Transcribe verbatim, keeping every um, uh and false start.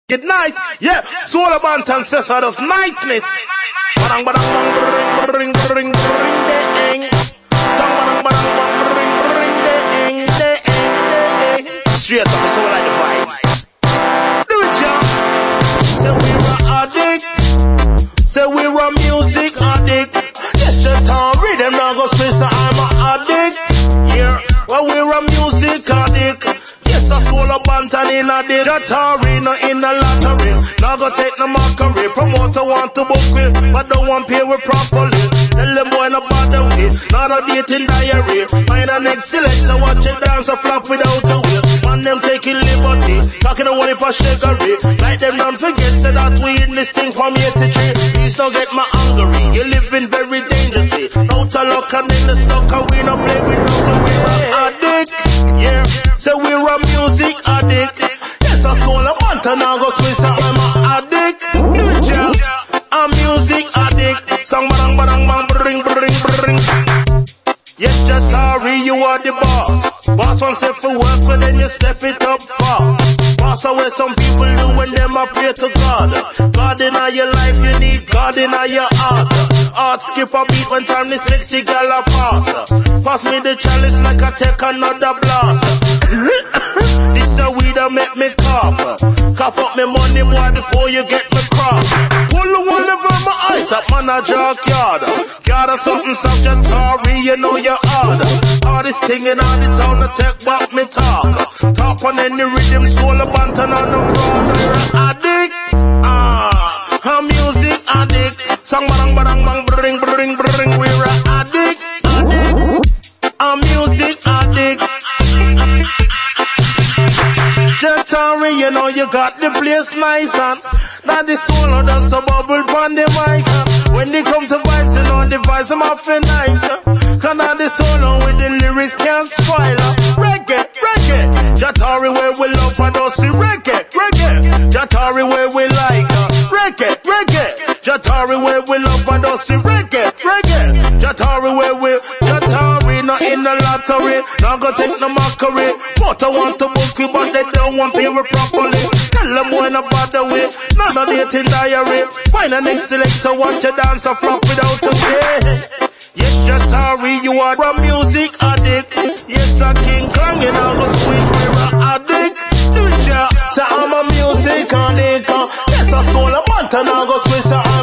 Get nice, yeah. Soul Banton says so does niceness. Badang badang bang bring bring bring ding. Sang badang badang bang bring bring ding ding ding. Straight up, so like the vibes. Do it, y'all. Say we're a addict. Say we're a music addict. Yes, Jahtari, them now go switch. So I'm a addict. Yeah, well we're a music addict. Yes, I soul a Banton in a day. Jahtari, no in a lottery. Now go take no mockery. Promoter want to book with, but don't want pay with properly. Tell them boy no bother with, not a dating diary. Find an excellent to watch it dance a flop without a will. Man them taking liberty, talking to one if a sugarly. Like them don't forget, say that we in this thing from here to three. Please don't get my hungry, you're living very dangerously. Out of luck and in the stock, and we no play with no, so we're an addict. Yeah, so we're a music addict. Yes, I soul a Banton, I go switch, so I'm an addict. Yeah, I'm music addict. Song badang badang bang bring bring bring. Yes, Jahtari, you are the boss. Boss wants it for work, but then you step it up fast. Boss are where some people do when them a pray to God. God in all your life, you need God in all your heart. Heart skip a beat when time the sexy girl a pass. Pass me the chalice like I take another blast. This a weed that make me cough. Cough up me money boy before you get me cross. Pull the one over my eyes up man a junkyard. Got a something soft Jahtari, you know you're hard. Hardest thing in all the town to take back me talk. Top on any rhythm, soul a Banton on the front. Addict, ah, I'm music addict. Song badang badang bang bring bring bring. We're a addict, addict. I'm music addict. Jahtari, you know you got the place nice and now the soul does a bubble on the mic. When it comes to vibes, you know the vibes I'm offering nice. Cause now the solo with the lyrics can't spoil. Reggae, reggae. Jahtari where we love and don't see reggae, reggae. Jahtari where we like. Reggae, reggae. Jahtari where we love and don't see reggae, reggae. Jahtari where we, Jahtari not in the lottery. Not gonna take no mockery. But I want to book you, but they don't want pay properly. Tell them when I bother with, not a dating diary. Find an excellent to watch you dance a flop without a pay. Yes, Jahtari, you are a music addict. Yes, a king Kong, you know, go switch, we're a addict. Do it, yeah. Say I'm a music addict. Yes, I soul a Banton, I go switch, so I'm